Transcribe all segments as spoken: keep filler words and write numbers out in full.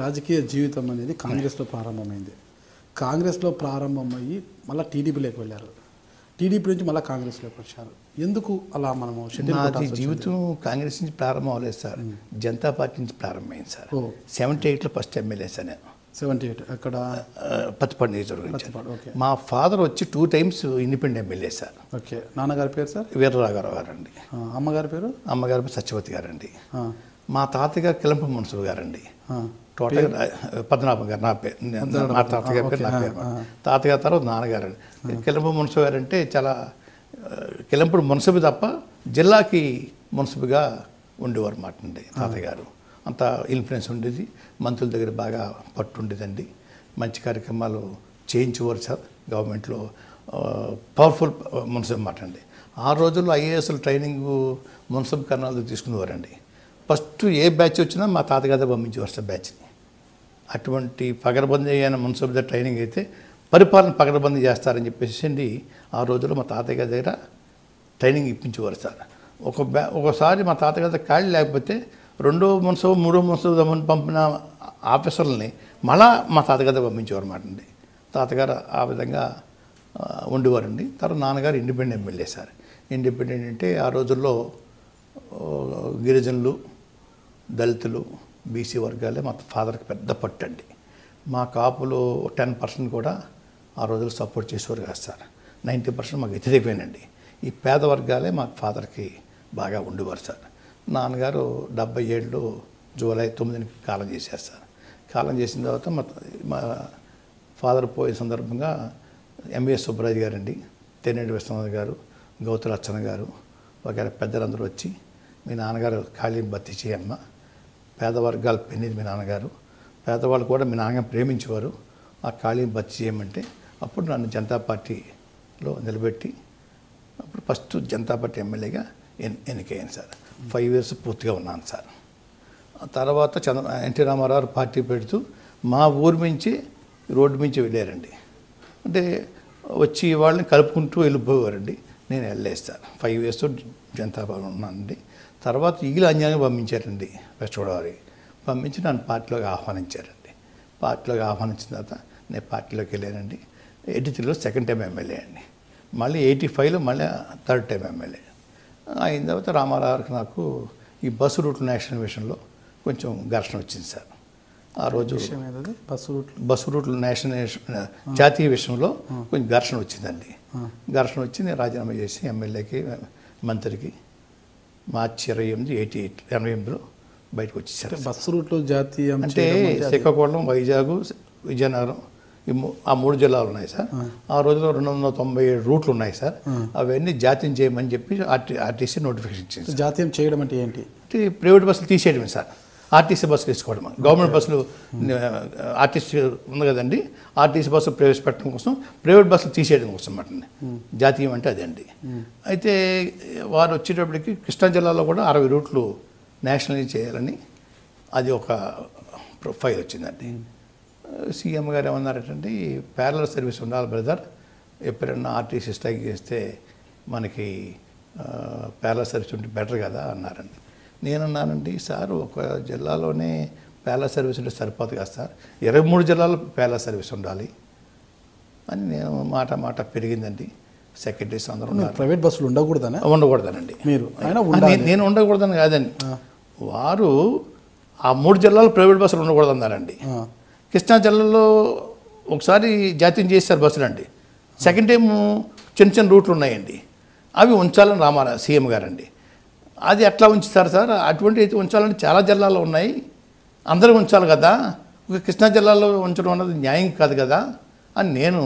రాజకీయ జీవితం అనేది కాంగ్రెస్లో ప్రారంభమైంది. కాంగ్రెస్లో ప్రారంభమయ్యి మళ్ళీ టీడీపీలోకి వెళ్ళారు. టీడీపీ నుంచి మళ్ళీ కాంగ్రెస్లోకి వచ్చారు. ఎందుకు అలా మనము నాది జీవితం కాంగ్రెస్ నుంచి ప్రారంభం అవ్వలేదు సార్, జనతా పార్టీ నుంచి ప్రారంభమైంది సార్. సెవెంటీ ఎయిట్లో ఫస్ట్ ఎమ్మెల్యే సార్ నేను. సెవెంటీ ఎయిట్ అక్కడ పత్తిపాడు నియోజకవర్గం. మా ఫాదర్ వచ్చి two times independent MLA sir. Okay. నాన్నగారి పేరు సార్? వీర రాఘవ గారు అండి. అమ్మగారి పేరు? అమ్మగారి పేరు సత్యవతి గారండి. మా తాతగారు కిలంపూడి మున్సిఫ్ గారండి. టోటల్ పద్మనాభం గారు నా పేరు, మా తాతగారి పేరు నా పేరు. తాతగారి తర్వాత నాన్నగారు అండి. కిలంపూడి మున్సిఫ్ గారు అంటే చాలా కిలంపూడి మున్సిఫ్ తప్ప జిల్లాకి మున్సిఫ్గా ఉండేవారు మాట అండి తాతగారు. అంత ఇన్ఫ్లుయెన్స్ ఉండేది, మంత్రుల దగ్గర బాగా పట్టు ఉండేదండి. మంచి కార్యక్రమాలు చేయించేవారు సార్. గవర్నమెంట్లో పవర్ఫుల్ మున్సిఫ్ మాట అండి. ఆ రోజుల్లో ఐఏఎస్ల ట్రైనింగ్ మున్సిఫ్ కర్నాలు తీసుకునేవారండి. ఫస్ట్ ఏ బ్యాచ్ వచ్చినా మా తాతగారు పంపించేవారు సార్ బ్యాచ్ని. అటువంటి పగడబందీ అయిన మున్సిపల్ ట్రైనింగ్ అయితే పరిపాలన పగడబందీ చేస్తారని చెప్పేసి అండి ఆ రోజుల్లో మా తాతయ్య గారి దగ్గర ట్రైనింగ్ ఇప్పించేవారు సార్. ఒక బ్యా ఒకసారి మా తాతగారి దగ్గర ఖాళీ లేకపోతే రెండో మున్సిపల్ మూడో మున్సిపల్ పంపిన ఆఫీసర్లని మళ్ళా మా తాతగారి దగ్గర పంపించేవారు అన్నమాట అండి. తాతగారు ఆ విధంగా ఉండేవారండి. తర్వాత నాన్నగారు ఇండిపెండెంట్ ఎమ్మెల్యే సార్. ఇండిపెండెంట్ అంటే ఆ రోజుల్లో గిరిజనులు, దళితులు, బీసీ వర్గాలే మా ఫాదర్కి పెద్ద పట్టు అండి. మా కాపులు టెన్ పర్సెంట్ కూడా ఆ రోజుల్లో సపోర్ట్ చేసేవారు కాదు సార్. నైంటీ పర్సెంట్ మాకు వ్యతిరేకమేనండి. ఈ పేద వర్గాలే మా ఫాదర్కి బాగా ఉండేవారు సార్. నాన్నగారు డెబ్బై ఏళ్ళు జూలై తొమ్మిదికి కాలం చేశారు సార్. కాలం చేసిన తర్వాత మా మా ఫాదర్ పోయే సందర్భంగా ఎంవిఎస్ సుబ్బరాజు గారండి, తెన్నేటి విశ్వనాథ్ గారు, గౌతుల అచ్చన్న గారు వగైరా పెద్దలందరూ వచ్చి మీ నాన్నగారు ఖాళీ భర్తీ చేయమ్మ, పేదవర్గాలు పెన్నిది మీ నాన్నగారు, పేదవాళ్ళు కూడా మీ నాన్నగారు ప్రేమించేవారు, ఆ ఖాళీని భర్తీ చేయమంటే అప్పుడు నన్ను జనతా పార్టీలో నిలబెట్టి అప్పుడు ఫస్ట్ జనతా పార్టీ ఎమ్మెల్యేగా ఎన్ ఎన్నికయ్యాను సార్. ఫైవ్ ఇయర్స్ పూర్తిగా ఉన్నాను సార్. తర్వాత చంద్ర ఎన్టీ రామారావు పార్టీ పెడుతూ మా ఊరి నుంచి రోడ్డు నుంచి వెళ్ళారండి. అంటే వచ్చి వాళ్ళని కలుపుకుంటూ వెళ్ళిపోయేవారండి. నేను వెళ్ళలేదు sir. Five years Janata Party ఉన్నానండి. తర్వాత ఈగల అంజాన్ని పంపించారండి వెస్ట్ గోదావరి. పంపించి నన్ను పార్టీలోకి ఆహ్వానించారండి. పార్టీలోకి ఆహ్వానించిన తర్వాత నేను పార్టీలోకి వెళ్ళానండి. ఎయిటీ త్రీలో సెకండ్ టైం ఎమ్మెల్యే అండి. మళ్ళీ ఎయిటీ ఫైవ్లో మళ్ళీ థర్డ్ టైం ఎమ్మెల్యే అయిన తర్వాత రామారావుకి నాకు ఈ బస్సు రూట్ల నేషనల్ విషయంలో కొంచెం ఘర్షణ వచ్చింది సార్. ఆ రోజు బస్సు రూట్లు బస్సు రూట్ల నేషనల్ జాతీయ విషయంలో కొంచెం ఘర్షణ వచ్చిందండి. ఘర్షణ వచ్చి నేను రాజీనామా చేసి ఎమ్మెల్యేకి మంత్రికి మార్చి ఇరవై ఎనిమిది ఎయిటీ ఎయిట్ ఎనభై ఎనిమిదిలో బయటకు వచ్చేసారు. బస్సు రూట్లు జాతీయ అంటే శ్రీకాకుళం, వైజాగ్, విజయనగరం ఈ ఆ మూడు జిల్లాలు ఉన్నాయి సార్. ఆ రోజులో రెండు వందల తొంభై ఏడు రూట్లు ఉన్నాయి సార్. అవన్నీ జాతీయం చేయమని చెప్పి ఆర్టీ ఆర్టీసీ నోటిఫికేషన్ ఇచ్చింది. జాతీయం చేయడం అంటే ఏంటి? అంటే ప్రైవేట్ బస్సులు తీసేయడమే సార్. ఆర్టీసీ బస్సులు తీసుకోవడం, గవర్నమెంట్ బస్సులు ఆర్టీసీ ఉంది కదండి, ఆర్టీసీ బస్సులు ప్రవేశపెట్టడం కోసం ప్రైవేట్ బస్సులు తీసేయడం కోసం అన్నమాట జాతీయం అంటే అదండి. అయితే వారు వచ్చేటప్పటికి కృష్ణా జిల్లాలో కూడా అరవై రూట్లు నేషనలైజ్ చేయాలని అది ఒక ప్రొఫైల్ వచ్చిందండి. సీఎం గారు ఏమన్నారంటే ప్యారలల్ సర్వీస్ ఉండాలి బ్రదర్, ఎప్పుడన్నా ఆర్టీసీ స్ట్రైక్ చేస్తే మనకి ప్యారలల్ సర్వీస్ ఉంటే బెటర్ కదా అన్నారండి. నేనన్నానండి సార్ ఒక జిల్లాలోనే ప్యారలల్ సర్వీస్ ఉంటే సరిపోదు కదా సార్, ఇరవై మూడు జిల్లాలో ప్యారలల్ సర్వీస్ ఉండాలి అని నేను మాట మాట పెరిగిందండి. సెక్రటరీస్ అందరూ ప్రైవేట్ బస్సులు ఉండకూడదని ఉండకూడదనండి మీరు నేను ఉండకూడదని కాదండి, వారు ఆ మూడు జిల్లాలో ప్రైవేట్ బస్సులు ఉండకూడదన్నారండి. కృష్ణా జిల్లాలో ఒకసారి జాతీయం చేశారు బస్సులు అండి. సెకండ్ టైం చిన్న చిన్న రూట్లు ఉన్నాయండి, అవి ఉంచాలని రామారావు సీఎం గారండి. అది ఎట్లా ఉంచుతారు సార్, అటువంటి అయితే ఉంచాలని చాలా జిల్లాలో ఉన్నాయి, అందరూ ఉంచాలి కదా, ఒక కృష్ణా జిల్లాలో ఉంచడం అన్నది న్యాయం కాదు కదా అని నేను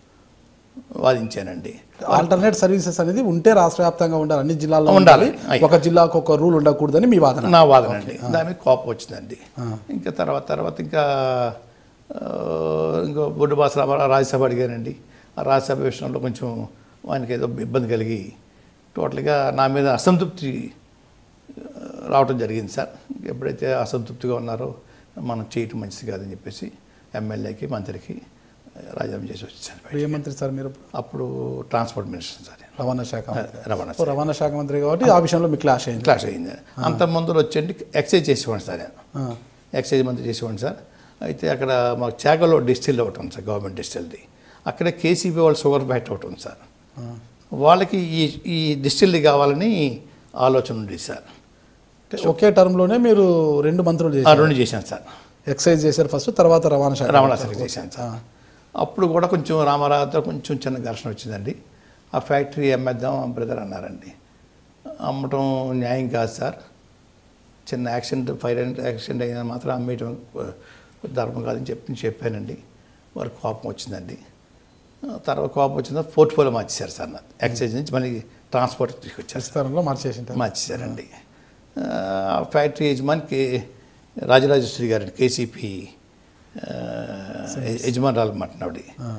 వాదించానండి. ఆల్టర్నేట్ సర్వీసెస్ అనేది ఉంటే రాష్ట్ర వ్యాప్తంగా ఉండాలి, అన్ని జిల్లాల్లో ఉండాలి, ఒక జిల్లాకు ఒక రూల్ ఉండకూడదని మీ వాదన? నా వాదన అండి. దాని మీద కోపం వచ్చిందండి. ఇంకా తర్వాత తర్వాత ఇంకా ఇంకో బొడ్డు బాస రామారావు రాజ్యసభ అడిగానండి. ఆ రాజ్యసభ విషయంలో కొంచెం ఆయనకి ఏదో ఇబ్బంది కలిగి టోటల్గా నా మీద అసంతృప్తి రావడం జరిగింది సార్. ఎప్పుడైతే అసంతృప్తిగా ఉన్నారో మనం చేయటం మంచిది కాదని చెప్పేసి ఎమ్మెల్యేకి మంత్రికి రాజీనామా చేసి వచ్చాను. ఏ మంత్రి సార్ మీరు? అప్పుడు ట్రాన్స్పోర్ట్ మినిస్టర్ సార్, రవాణా శాఖ రవాణా రవాణా శాఖ మంత్రి కాబట్టి ఆ విషయంలో మీకు క్లాష్ అయింది. క్లాష్ అయింది. అంత ముందు వచ్చేంటి ఎక్సైజ్ చేసేవాడిని సార్, నేను ఎక్సైజ్ మంత్రి చేసేవాడిని సార్. అయితే అక్కడ మాకు చేగలో డిస్టిల్ ఒకటి ఉంది సార్, గవర్నమెంట్ డిస్టిల్ది. అక్కడే కేసీబీ వాళ్ళ షుగర్ ఫ్యాక్టరీ ఒకటి ఉంది సార్. వాళ్ళకి ఈ ఈ డిస్టిల్ది కావాలని ఆలోచన ఉంది సార్. ఒకే టర్మ్లోనే మీరు రెండు మంత్రులు చేశారు? రెండు చేశాను సార్. ఎక్సైజ్ చేశారు ఫస్ట్, తర్వాత రవాణా శాఖ రవాణా శాఖ చేశాను సార్. అప్పుడు కూడా కొంచెం రామారావుతో కొంచెం చిన్న ఘర్షణ వచ్చిందండి. ఆ ఫ్యాక్టరీ అమ్మేద్దాం బ్రదర్ అన్నారండి. అమ్మటం న్యాయం కాదు సార్, చిన్న యాక్సిడెంట్ ఫైర్ యాక్సిడెంట్ అయినా మాత్రం అమ్మేయటం ధర్మం కాదని చెప్పి చెప్పానండి. వారికి కోపం వచ్చిందండి. తర్వాత కోపం వచ్చిందా పోర్ట్ఫోలియో మార్చేశారు సార్. నాకు ఎక్సైజ్ నుంచి మళ్ళీ ట్రాన్స్పోర్ట్ తీసుకొచ్చారు, మార్చేసి మార్చేశారండి. ఫ్యాక్టరీ యజమానికి రాజరాజేశ్వరి గారండి, కేసీపీ యజమానురాలు అన్నమాట ఆవిడ.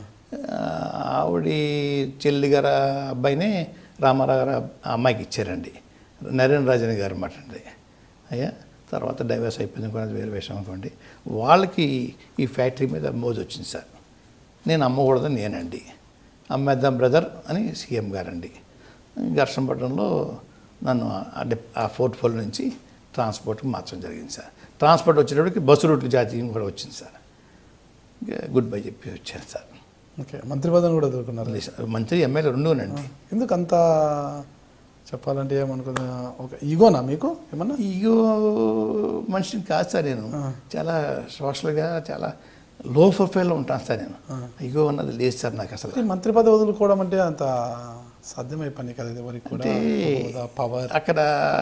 ఆవిడ చెల్లి గారు అబ్బాయినే రామారావు గారు అమ్మాయికి ఇచ్చారండి, నరేంద్ర రాజన్ గారు అన్నమాట అండి. అయ్యా తర్వాత డైవర్స్ అయిపోయింది కూడా వేరే విషయం అనుకోండి. వాళ్ళకి ఈ ఫ్యాక్టరీ మీద మోజు వచ్చింది సార్. నేను అమ్మకూడదని నేనండి, అమ్మేద్దాం బ్రదర్ అని సీఎం గారండి. ఘర్షణ పడడంలో నన్ను ఆ పోర్ట్ఫోలియో నుంచి ట్రాన్స్పోర్ట్కి మార్చడం జరిగింది సార్. ట్రాన్స్పోర్ట్ వచ్చేటప్పటికి బస్సు రూట్లు జాతీయం కూడా వచ్చింది సార్. గుడ్ బై చెప్పి వచ్చాను సార్. ఓకే, మంత్రి పదవిని కూడా ఎదుర్కొన్నారు? మంత్రి ఎమ్మెల్యే రెండునండి. ఎందుకు అంత చెప్పాలంటే ఏమనుకున్నా, ఒక ఈగోనా మీకు ఏమన్నా? ఈగో మనిషిని కాదు సార్, నేను చాలా సోషల్గా చాలా లో ప్రొఫైల్లో ఉంటాను సార్. నేను ఈగో అన్నది లేదు సార్ నాకు అసలు. మంత్రి పదవి వదులుకోవడం అంటే అంత సాధ్యమై పని కదా ఎవరికి కూడా. పవర్ అక్కడ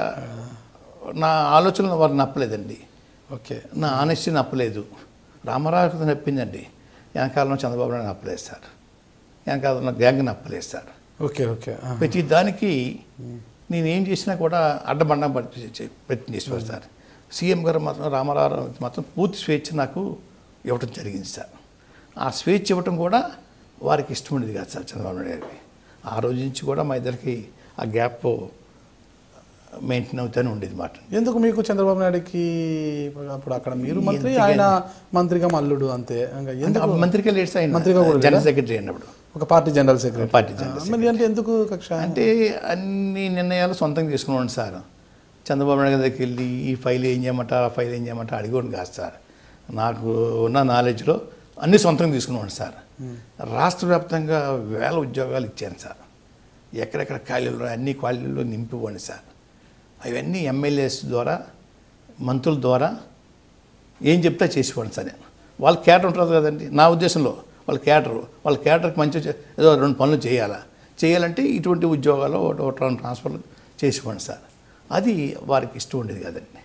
నా ఆలోచనలు వారు నప్పలేదండి. ఓకే, నా ఆనెస్టీ నప్పలేదు. రామారావు నప్పిందండి, వెనకాలంలో చంద్రబాబు నాయుడు నప్పలేదు సార్, వెనకాలంలో గ్యాంగ్ నప్పలేదు సార్. ఓకే ఓకే ప్రతి దానికి నేనేం చేసినా కూడా అడ్డబండం ప్రయత్నం చేసేవారు సార్. సీఎం గారు మాత్రం రామారావు మాత్రం పూర్తి స్వేచ్ఛ నాకు ఇవ్వటం జరిగింది సార్. ఆ స్వేచ్ఛ ఇవ్వటం కూడా వారికి ఇష్టం ఉండేది కాదు సార్ చంద్రబాబు నాయుడు గారికి. ఆ రోజు నుంచి కూడా మా ఇద్దరికి ఆ గ్యాప్ మెయింటైన్ అవుతూనే ఉండేది మాట. ఎందుకు మీకు చంద్రబాబు నాయుడుకి అప్పుడు అక్కడ మీరు మంత్రి, ఆయన మంత్రిగా మల్లుడు అంతే? మంత్రిగా లేడు సార్, మంత్రిగా జనరల్ సెక్రటరీ అన్నప్పుడు, ఒక party general secretary. Party general మరి అంటే ఎందుకు కక్ష? అంటే అన్ని నిర్ణయాలు సొంతంగా తీసుకున్నాను సార్. చంద్రబాబు నాయుడు దగ్గరికి వెళ్ళి ఈ ఫైల్ ఏం చేయమంటారు, ఆ ఫైల్ ఏం చేయమంటారు అడిగోండి కాదు సార్. నాకు ఉన్న నాలెడ్జ్లో అన్ని సొంతంగా తీసుకున్నాను సార్. రాష్ట్ర వ్యాప్తంగా వేల ఉద్యోగాలు ఇచ్చాను సార్. ఎక్కడెక్కడ ఖాళీలు అన్ని ఖాళీల్లో నింపివ్వండి సార్. అవన్నీ ఎమ్మెల్యేస్ ద్వారా, మంత్రుల ద్వారా ఏం చెప్తా చేసివ్వండి సార్. నేను వాళ్ళ క్యాటర్ ఉంటుంది కదండి, నా ఉద్దేశంలో వాళ్ళ క్యాటర్ వాళ్ళ క్యాటర్కి మంచి ఏదో రెండు పనులు చేయాలా, చేయాలంటే ఇటువంటి ఉద్యోగాలు ట్రాన్స్ఫర్లు చేసివ్వండి సార్. అది వారికి ఇష్టం ఉండేది కదండి.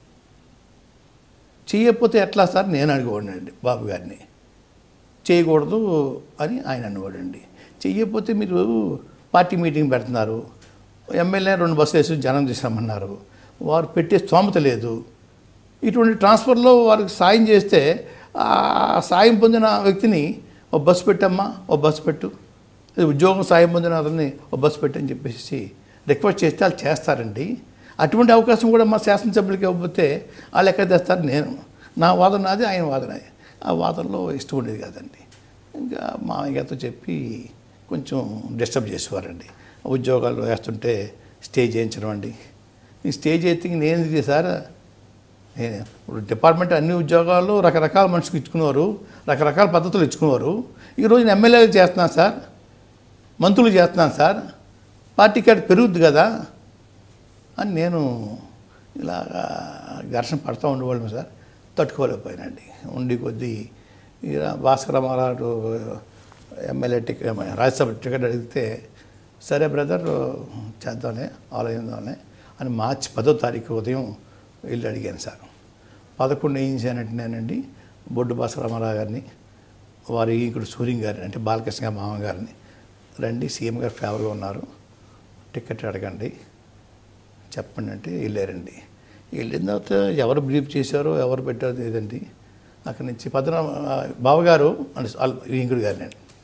చేయకపోతే ఎట్లా సార్ నేను అడిగేవాడినండి బాబు గారిని. చేయకూడదు అని ఆయన అనేవాడండి. చెయ్యకపోతే మీరు పార్టీ మీటింగ్ పెడుతున్నారు, ఎమ్మెల్యే రెండు బస్సులు వేసి జనం తీసుకురమ్మన్నారు, వారు పెట్టే స్తోమత లేదు. ఇటువంటి ట్రాన్స్ఫర్లో వారికి సాయం చేస్తే ఆ సాయం పొందిన వ్యక్తిని ఓ బస్సు పెట్టమ్మా, ఓ బస్సు పెట్టు, ఉద్యోగం సాయం పొందిన అతన్ని ఓ బస్సు పెట్టు అని చెప్పేసి రిక్వెస్ట్ చేస్తే వాళ్ళు చేస్తారండి. అటువంటి అవకాశం కూడా మా శాసనసభ్యులకి ఇవ్వకపోతే వాళ్ళు ఎక్కడ తెస్తారు? నేను నా వాదన అది, ఆయన వాదన. ఆ వాదనలో ఇష్టం ఉండేది కాదండి. ఇంకా మామయ్యతో చెప్పి కొంచెం డిస్టర్బ్ చేసేవారండి. ఉద్యోగాలు వేస్తుంటే స్టేజ్ వేయించడం అండి. ఈ స్టేజ్ ఎత్తి నేను ఎందుకు సార్, నేను ఇప్పుడు డిపార్ట్మెంట్ అన్ని ఉద్యోగాలు రకరకాల మనుషులకు ఇచ్చుకునేవారు, రకరకాల పద్ధతులు ఇచ్చుకునేవారు. ఈరోజు నేను ఎమ్మెల్యేలు చేస్తున్నాను సార్, మంత్రులు చేస్తున్నాను సార్, పార్టీ కార్డు పెరుగుద్ది కదా అని నేను ఇలాగా ఘర్షణ పడుతూ ఉండేవాళ్ళం సార్. తట్టుకోలేకపోయానండి. ఉండి కొద్దీ Bhaskar Rama Rao MLA ticket, Rajya Sabha ticket అడిగితే సరే బ్రదర్ చేద్దాంలే, ఆలోచిద్దాంలే అని మార్చి పదో తారీఖు ఉదయం వెళ్ళి అడిగాను సార్. పదకొండు ఏం చేశానంటేనండి, బొడ్డు భాస్కర్ రామారావు గారిని, వారి ఇక్కడ సూర్యం గారిని అంటే బాలకృష్ణ గారి మామ గారిని, రండి సీఎం గారు ఫేవర్గా ఉన్నారు, టికెట్ అడగండి చెప్పండి అంటే వెళ్ళారండి. వెళ్ళిన తర్వాత ఎవరు బ్రీఫ్ చేశారో ఎవరు పెట్టారో లేదండి. అక్కడి నుంచి పద్మనాభ బావగారు అంటే ఇంకుడు గారిని,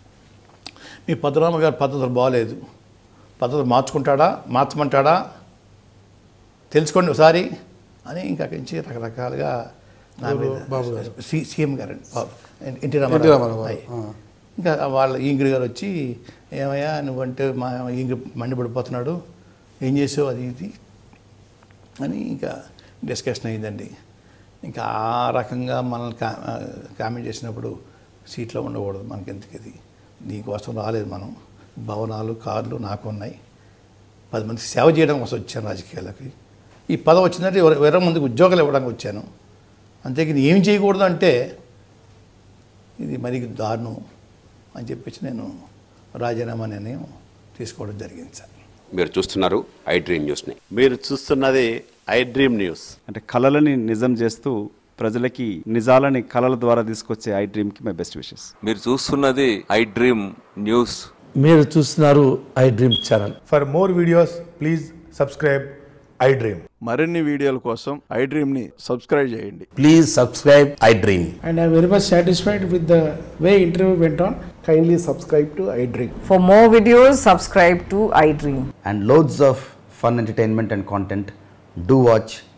మీ పద్మనాభ గారి పద్ధతులు బాగోలేదు, పద్ధతులు మార్చుకుంటాడా మార్చమంటాడా తెలుసుకోండి ఒకసారి అని ఇంకా అక్కడి నుంచి రకరకాలుగా నా మీద సి సీఎం గారండి ఎన్టీ రామారావు ఇంకా వాళ్ళ ఇంకుడు గారు వచ్చి ఏమయ్యా నువ్వంటే మా ఇంకుడు మండిపడిపోతున్నాడు, ఏం చేసావు అది ఇది అని ఇంకా డిస్కషన్ అయిందండి. ఇంకా ఆ రకంగా మనల్ని కా కామెంట్ చేసినప్పుడు సీట్లో ఉండకూడదు, మనకి ఎందుకు ఇది, దీనికోసం రాలేదు మనం. భవనాలు కార్లు నాకు ఉన్నాయి, పది మందికి సేవ చేయడం కోసం వచ్చాను రాజకీయాలకి. ఈ పదవి వచ్చిందంటే వేరే మందికి ఉద్యోగాలు ఇవ్వడానికి వచ్చాను, అంతేకాని ఏం చేయకూడదు అంటే ఇది మరి దారుణం అని చెప్పేసి నేను రాజీనామా నిర్ణయం తీసుకోవడం జరిగింది సార్. మీరు చూస్తున్నారు iDream న్యూస్ని. మీరు చూస్తున్నది iDream న్యూస్. అంటే కళలని నిజం చేస్తూ ప్రజలకి నిజాలని కళల ద్వారా తీసుకొచ్చే iDreamకి మై బెస్ట్ విషెస్. మీరు చూస్తున్నది iDream న్యూస్. మీరు చూస్తున్నారు iDream channel. For more videos please subscribe iDream. మరిన్ని వీడియోల కోసం iDreamని సబ్స్క్రైబ్ చేయండి. Please subscribe iDream. And I am very much satisfied with the way interview went on. Kindly subscribe to iDream. For more videos, subscribe to iDream. And loads of fun entertainment and content. Do watch